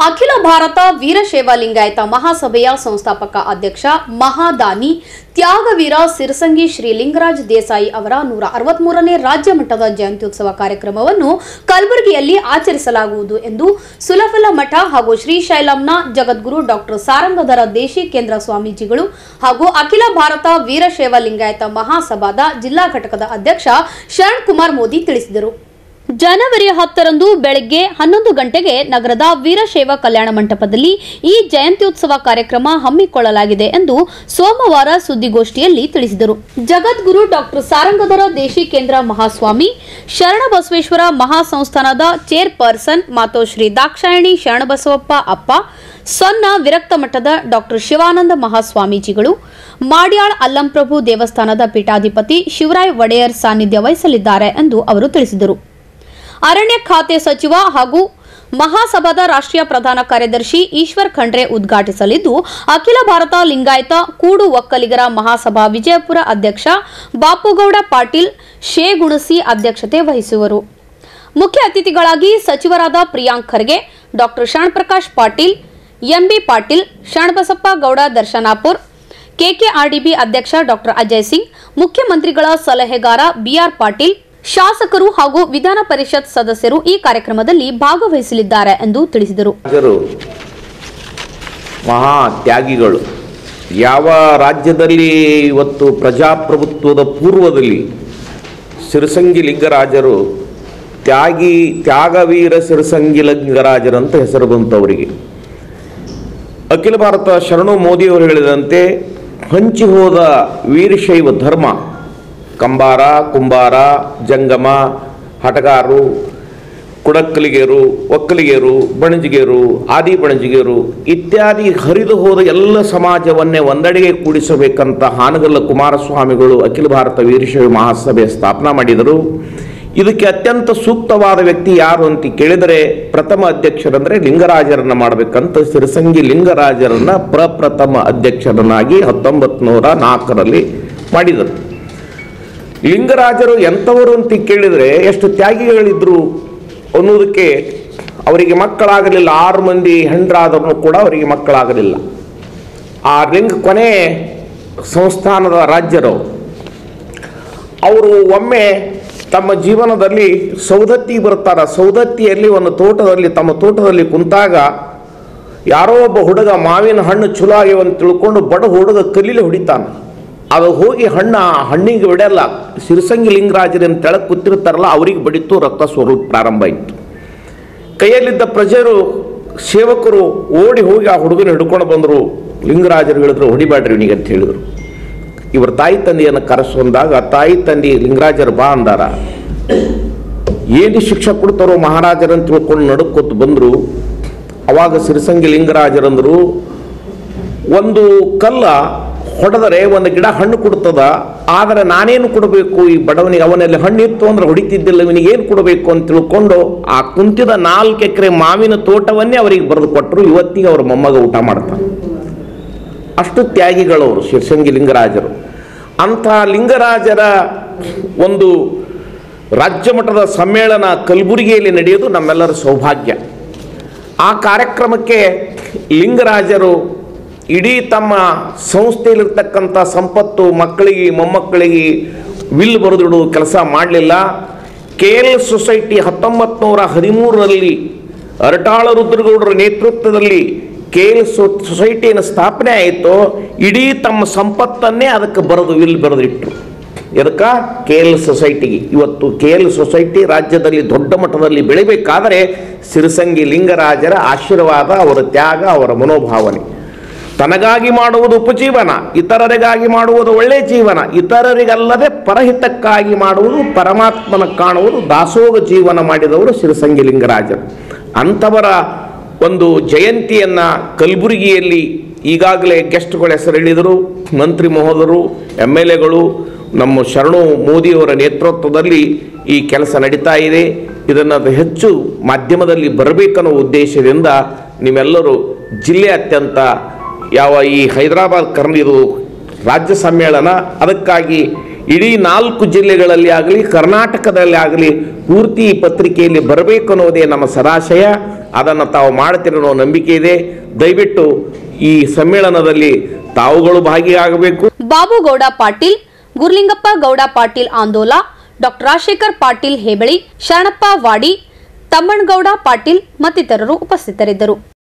ಅಖಿಲ ಭಾರತ ವೀರಶೈವ ಲಿಂಗಾಯತ ಮಹಾಸಭೆಯ ಸಂಸ್ಥಾಪಕ ಅಧ್ಯಕ್ಷ ಮಹಾದಾನಿ ತ್ಯಾಗವೀರ ಸಿರಸಂಗಿ ಶ್ರೀ ಲಿಂಗರಾಜ್ ದೇಸಾಯಿ ಅವರ 163ನೇ ರಾಜ್ಯ ಮಟ್ಟದ ಜಯಂತ್ಯುತ್ಸವ ಕಾರ್ಯಕ್ರಮವನ್ನು ಕಲಬುರಗಿಯಲ್ಲಿ ಆಚರಿಸಲಾಗುವುದು ಎಂದು ಸುಲಫಲ ಮಠ ಹಾಗೂ ಶ್ರೀಶೈಲಂನ ಜಗದ್ಗುರು ಡಾಕ್ಟರ್ ಸಾರಂಗಧರ ದೇಶಿ ಕೇಂದ್ರ ಸ್ವಾಮೀಜಿಗಳು ಹಾಗೂ ಅಖಿಲ ಭಾರತ ವೀರಶೈವ ಲಿಂಗಾಯತ ಮಹಾಸಭಾದ ಜಿಲ್ಲಾ ಘಟಕದ ಅಧ್ಯಕ್ಷ ಶರಣ್ ಕುಮಾರ್ ಮೋದಿ ತಿಳಿಸಿದರು. ಜನವರಿ 10ರಂದು ಬೆಳಗ್ಗೆ 11 ಗಂಟೆಗೆ ನಗರದ ವೀರಶೈವ ಕಲ್ಯಾಣ ಮಂಟಪದಲ್ಲಿ ಈ ಜಯಂತ್ಯುತ್ಸವ ಕಾರ್ಯಕ್ರಮ ಹಮ್ಮಿಕೊಳ್ಳಲಾಗಿದೆ ಎಂದು ಸೋಮವಾರ ಸುದ್ದಿಗೋಷ್ಠಿಯಲ್ಲಿ ತಿಳಿಸಿದರು. ಜಗದ್ಗುರು ಡಾಕ್ಟರ್ ಸಾರಂಗಧರ ದೇಶಿ ಕೇಂದ್ರ ಮಹಾಸ್ವಾಮಿ ಶರಣಬಸವೇಶ್ವರ ಮಹಾಸಂಸ್ಥಾನದ ಚೇರ್ಪರ್ಸನ್ ಮಾತೋಶ್ರೀ ದಾಕ್ಷಾಯಣಿ ಶರಣಬಸವಪ್ಪ ಅಪ್ಪ ಸೊನ್ನ ವಿರಕ್ತ ಮಠದ ಡಾಕ್ಟರ್ ಶಿವಾನಂದ ಮಹಾಸ್ವಾಮೀಜಿಗಳು ಮಾಡ್ಯಾಳ್ ಅಲ್ಲಂಪ್ರಭು ದೇವಸ್ಥಾನದ ಪೀಠಾಧಿಪತಿ ಶಿವರಾಯ್ ಒಡೆಯರ್ ಸಾನ್ನಿಧ್ಯ ವಹಿಸಲಿದ್ದಾರೆ ಎಂದು ಅವರು ತಿಳಿಸಿದರು. ಅರಣ್ಯ ಖಾತೆ ಸಚಿವ ಹಾಗೂ ಮಹಾಸಭಾದ ರಾಷ್ಟ್ರೀಯ ಪ್ರಧಾನ ಕಾರ್ಯದರ್ಶಿ ಈಶ್ವರ್ ಖಂಡ್ರೆ ಉದ್ಘಾಟಿಸಲಿದ್ದು, ಅಖಿಲ ಭಾರತ ಲಿಂಗಾಯತ ಕೂಡು ಒಕ್ಕಲಿಗರ ಮಹಾಸಭಾ ವಿಜಯಪುರ ಅಧ್ಯಕ್ಷ ಬಾಪುಗೌಡ ಪಾಟೀಲ್ ಶೇಗುಣಸಿ ಅಧ್ಯಕ್ಷತೆ ವಹಿಸುವರು. ಮುಖ್ಯ ಅತಿಥಿಗಳಾಗಿ ಸಚಿವರಾದ Priyank Kharge, doctor Sharanprakash Patil, MB Patil, Sharanabasappa Gowda Darshanapur, KKRDB ಅಧ್ಯಕ್ಷ ಡಾಕ್ಟರ್ ಅಜಯ್ ಸಿಂಗ್, ಮುಖ್ಯಮಂತ್ರಿಗಳ ಸಲಹೆಗಾರ ಬಿಆರ್ ಪಾಟೀಲ್, ಶಾಸಕರು ಹಾಗೂ ವಿಧಾನ ಪರಿಷತ್ ಸದಸ್ಯರು ಈ ಕಾರ್ಯಕ್ರಮದಲ್ಲಿ ಭಾಗವಹಿಸಲಿದ್ದಾರೆ ಎಂದು ತಿಳಿಸಿದರು. ಮಹಾ ತ್ಯಾಗಿಗಳು ಯಾವ ರಾಜ್ಯದಲ್ಲಿ ಇವತ್ತು ಪ್ರಜಾಪ್ರಭುತ್ವದ ಪೂರ್ವದಲ್ಲಿ ಸಿರಸಂಗಿ ಲಿಂಗರಾಜರು ತ್ಯಾಗವೀರ ಸಿರಸಂಗಿ ಲಿಂಗರಾಜರಂತ ಹೆಸರು ಬಂತವರಿಗೆ. ಅಖಿಲ ಭಾರತ ಶರಣು ಮೋದಿಯವರು ಹೇಳಿದಂತೆ ಹಂಚಿ ಹೋದ ವೀರಶೈವ ಧರ್ಮ ಕಂಬಾರ, ಕುಂಬಾರ, ಜಂಗಮ, ಹಟಗಾರರು, ಕುಡಕ್ಕಲಿಗೆರು, ಒಕ್ಕಲಿಗೆರು, ಬಣಜಿಗೆರು, ಆದಿ ಬಣಜಿಗೆರು ಇತ್ಯಾದಿ ಹರಿದು ಹೋದ ಎಲ್ಲ ಸಮಾಜವನ್ನೇ ಒಂದೆಡೆಗೆ ಕೂಡಿಸಬೇಕಂತ ಹಾನಗಲ್ಲ ಕುಮಾರಸ್ವಾಮಿಗಳು ಅಖಿಲ ಭಾರತ ವೀರಶೈವ ಮಹಾಸಭೆ ಸ್ಥಾಪನಾ ಮಾಡಿದರು. ಇದಕ್ಕೆ ಅತ್ಯಂತ ಸೂಕ್ತವಾದ ವ್ಯಕ್ತಿ ಯಾರು ಅಂತ ಕೇಳಿದರೆ ಪ್ರಥಮ ಅಧ್ಯಕ್ಷರಂದರೆ ಲಿಂಗರಾಜರನ್ನ ಮಾಡಬೇಕಂತ ಸಿರಸಂಗಿ ಲಿಂಗರಾಜರನ್ನ ಪ್ರಪ್ರಥಮ ಅಧ್ಯಕ್ಷರನ್ನಾಗಿ 1904ರಲ್ಲಿ ಮಾಡಿದರು. ಲಿಂಗರಾಜರು ಎಂಥವರು ಅಂತ ಕೇಳಿದರೆ ಎಷ್ಟು ತ್ಯಾಗಿಗಳಿದ್ರು ಅನ್ನೋದಕ್ಕೆ ಅವರಿಗೆ ಮಕ್ಕಳಾಗಲಿಲ್ಲ. 6 ಮಂದಿ ಹೆಂಡರಾದರೂ ಕೂಡ ಅವರಿಗೆ ಮಕ್ಕಳಾಗಲಿಲ್ಲ. ಆ ಕೊನೆ ಸಂಸ್ಥಾನದ ರಾಜ್ಯರು ಅವರು ಒಮ್ಮೆ ತಮ್ಮ ಜೀವನದಲ್ಲಿ ಸೌದತ್ತಿ ಬರ್ತಾರೆ. ಸೌದತ್ತಿಯಲ್ಲಿ ಒಂದು ತಮ್ಮ ತೋಟದಲ್ಲಿ ಕುಂತಾಗ ಯಾರೋ ಒಬ್ಬ ಹುಡುಗ ಮಾವಿನ ಹಣ್ಣು ಚಲೋ ಆಗ್ಯವ ಅಂತ ತಿಳ್ಕೊಂಡು ಬಡ ಹುಡುಗ ಕಲೀಲಿ ಹೊಡಿತಾನೆ. ಅದು ಹೋಗಿ ಹಣ್ಣಿಗೆ ಹೊಡೆಯಲ್ಲ, ಸಿರಸಂಗಿ ಲಿಂಗರಾಜರನ್ನು ತೆಳಕ್ಕೆ ಕೂತಿರ್ತಾರಲ್ಲ ಅವರಿಗೆ ಬಡಿತು, ರಕ್ತ ಸ್ವರೂಪ ಪ್ರಾರಂಭ ಆಯಿತು. ಕೈಯಲ್ಲಿದ್ದ ಪ್ರಜೆರು ಸೇವಕರು ಓಡಿ ಹೋಗಿ ಆ ಹುಡುಗನ ಹಿಡ್ಕೊಂಡು ಬಂದರು. ಲಿಂಗರಾಜರು ಹೇಳಿದ್ರು ಹೊಡಿಬೇಡ್ರಿ ಇವನಿಗೆ ಅಂತ ಹೇಳಿದರು. ಇವರು ತಾಯಿ ತಂದೆಯನ್ನು ಕರೆಸೊಂದಾಗ ತಾಯಿ ತಂದೆ ಲಿಂಗರಾಜರು ಬಾ ಅಂದಾರ. ಏನು ಶಿಕ್ಷೆ ಕೊಡ್ತಾರೋ ಮಹಾರಾಜರಂತ ತಿಳ್ಕೊಂಡು ನಡುಕೊತ್ತು ಬಂದರು. ಅವಾಗ ಸಿರಸಂಗಿ ಲಿಂಗರಾಜರಂದರು, ಒಂದು ಕಲ್ಲ ಹೊಡೆದರೆ ಒಂದು ಗಿಡ ಹಣ್ಣು ಕೊಡ್ತದ, ಆದರೆ ನಾನೇನು ಕೊಡಬೇಕು ಈ ಬಡವನಿಗೆ? ಅವನಲ್ಲಿ ಹಣ್ಣಿತ್ತು ಅಂದ್ರೆ ಹೊಡಿತಿದ್ದಿಲ್ಲ, ಇವನಿಗೆ ಏನು ಕೊಡಬೇಕು ಅಂತ ತಿಳ್ಕೊಂಡು ಆ ಕುಂತಿದ 4 ಎಕರೆ ಮಾವಿನ ತೋಟವನ್ನೇ ಅವರಿಗೆ ಬರೆದು ಕೊಟ್ಟರು. ಇವತ್ತಿಗೆ ಅವ್ರ ಮೊಮ್ಮಗ ಊಟ ಮಾಡ್ತಾರೆ. ಅಷ್ಟು ತ್ಯಾಗಿಗಳವರು ಸಿರಸಂಗಿ ಲಿಂಗರಾಜರು. ಅಂಥ ಲಿಂಗರಾಜರ ಒಂದು ರಾಜ್ಯ ಮಟ್ಟದ ಸಮ್ಮೇಳನ ಕಲಬುರಗಿಯಲ್ಲಿ ನಡೆಯೋದು ನಮ್ಮೆಲ್ಲರ ಸೌಭಾಗ್ಯ. ಆ ಕಾರ್ಯಕ್ರಮಕ್ಕೆ ಲಿಂಗರಾಜರು ಇಡೀ ತಮ್ಮ ಸಂಸ್ಥೆಯಲ್ಲಿರ್ತಕ್ಕಂಥ ಸಂಪತ್ತು ಮಕ್ಕಳಿಗೆ ಮೊಮ್ಮಕ್ಕಳಿಗೆ ವಿಲ್ ಬರೆದಿಡುವ ಕೆಲಸ ಮಾಡಲಿಲ್ಲ. KL ಸೊಸೈಟಿ 1913ರಲ್ಲಿ ಅರಟಾಳ ರುದ್ರಗೌಡರ ನೇತೃತ್ವದಲ್ಲಿ KL ಸೊಸೈಟಿಯನ್ನು ಸ್ಥಾಪನೆ ಆಯಿತು. ಇಡೀ ತಮ್ಮ ಸಂಪತ್ತನ್ನೇ ಅದಕ್ಕೆ ವಿಲ್ ಬರೆದಿಟ್ಟರು. ಇದಕ್ಕೆ KL ಸೊಸೈಟಿಗೆ. ಇವತ್ತು KL ಸೊಸೈಟಿ ರಾಜ್ಯದಲ್ಲಿ ದೊಡ್ಡ ಮಟ್ಟದಲ್ಲಿ ಬೆಳಿಬೇಕಾದರೆ ಸಿರಸಂಗಿ ಲಿಂಗರಾಜರ ಆಶೀರ್ವಾದ, ಅವರ ತ್ಯಾಗ, ಅವರ ಮನೋಭಾವನೆ. ತನಗಾಗಿ ಮಾಡುವುದು ಉಪಜೀವನ, ಇತರರಿಗಾಗಿ ಮಾಡುವುದು ಒಳ್ಳೆಯ ಜೀವನ, ಇತರರಿಗಲ್ಲದೆ ಪರಹಿತಕ್ಕಾಗಿ ಮಾಡುವುದು, ಪರಮಾತ್ಮನ ಕಾಣುವುದು, ದಾಸೋಗ ಜೀವನ ಮಾಡಿದವರು ಸಿರಸಂಗಿ ಲಿಂಗರಾಜರು. ಅಂಥವರ ಒಂದು ಜಯಂತಿಯನ್ನು ಕಲಬುರಗಿಯಲ್ಲಿ ಈಗಾಗಲೇ ಗೆಸ್ಟ್ಗಳ ಹೆಸರು ಹೇಳಿದರು. ಮಂತ್ರಿ ಮಹೋದಯರು, MLAಗಳು, ನಮ್ಮ ಶರಣು ಮೋದಿಯವರ ನೇತೃತ್ವದಲ್ಲಿ ಈ ಕೆಲಸ ನಡೀತಾ ಇದೆ. ಇದನ್ನು ಹೆಚ್ಚು ಮಾಧ್ಯಮದಲ್ಲಿ ಬರಬೇಕನ್ನೋ ಉದ್ದೇಶದಿಂದ ನೀವೆಲ್ಲರೂ ಜಿಲ್ಲೆಯಾದ್ಯಂತ ಯಾವ ಈ ಹೈದರಾಬಾದ್ ಇದು ರಾಜ್ಯ ಸಮ್ಮೇಳನ, ಅದಕ್ಕಾಗಿ ಇಡೀ 4 ಜಿಲ್ಲೆಗಳಲ್ಲಿ ಆಗಲಿ ಕರ್ನಾಟಕದಲ್ಲಿ ಆಗಲಿ ಪೂರ್ತಿ ಈ ಪತ್ರಿಕೆಯಲ್ಲಿ ಬರಬೇಕು ಅನ್ನೋದೇ ನಮ್ಮ ಸದಾಶಯ. ಅದನ್ನು ತಾವು ಮಾಡ್ತಿರೋ ನಂಬಿಕೆ ಇದೆ. ದಯವಿಟ್ಟು ಈ ಸಮ್ಮೇಳನದಲ್ಲಿ ತಾವುಗಳು ಭಾಗಿಯಾಗಬೇಕು. ಬಾಬುಗೌಡ ಪಾಟೀಲ್, ಗುರ್ಲಿಂಗಪ್ಪ ಗೌಡ ಪಾಟೀಲ್ ಆಂದೋಲ, ಡಾಕ್ಟರ್ ರಾಜಶೇಖರ್ ಪಾಟೀಲ್ ಹೇಬಳಿ, ಶರಣಪ್ಪ ವಾಡಿ, ತಮ್ಮಣ್ಣಗೌಡ ಪಾಟೀಲ್ ಮತ್ತಿತರರು ಉಪಸ್ಥಿತರಿದ್ದರು.